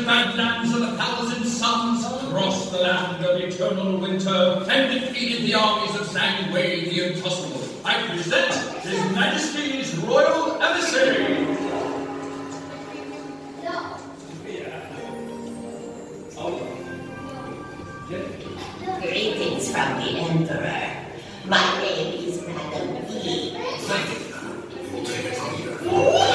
ancient badlands of 1,000 suns, across the land of eternal winter, and defeated the armies of Zhang Wei the Impossible. I present His Majesty's Royal Emissary. Greetings from the Emperor. My name is Madame V. We'll take it from here.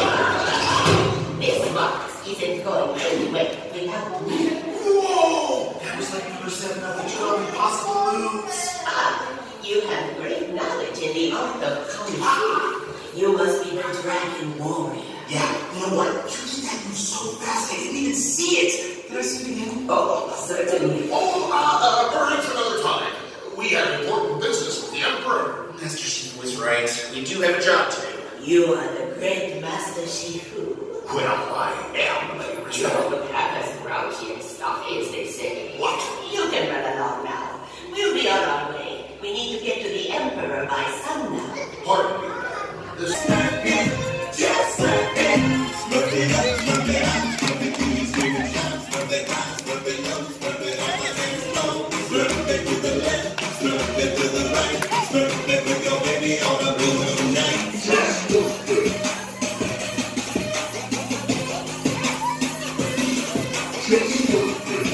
This box isn't going anywhere without me. Whoa! That was like number 7 of the Job Impossible Loops. You have great knowledge in the art of kung fu. You must be the Dragon Warrior. Yeah, you know what? You did that move so fast, I didn't even see it. Did I see it again? Oh, certainly. Burn it for another time. We have important business with the Emperor. Master Shifu is right. We do have a job to do. You are the great Master Shifu. Well, I am the You original. don't have as grouchy and stuffy as they say. What? You can run along now. We'll be on our way. We need to get to the Emperor by sundown. Pardon me. This Just like it. Smurf it up, smurf it out. Smurf it through these fingers, smurf it high, smurf it low, smurf it on the hands low. Smurf it to the left, smurf it to the right. Smurf it with your baby on a blue moon night. Just smurf it. Just smurf it.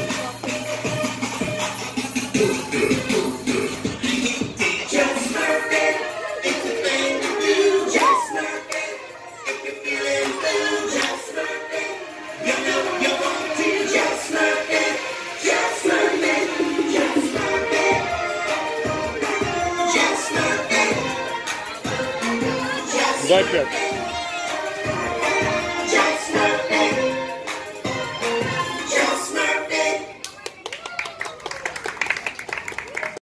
Just smurf it. It's a thing to do. Just smurf it. If you're feeling blue, just smurf it. You know you want to just smurf it. Just smurf it. Just smurf it. Just smurf it. Just smurf it.